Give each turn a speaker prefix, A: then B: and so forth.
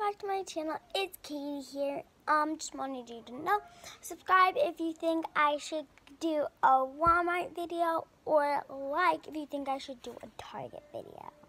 A: back to my channel. It's Katie here. Just wanted you to know. Subscribe if you think I should do a Walmart video, or like if you think I should do a Target video.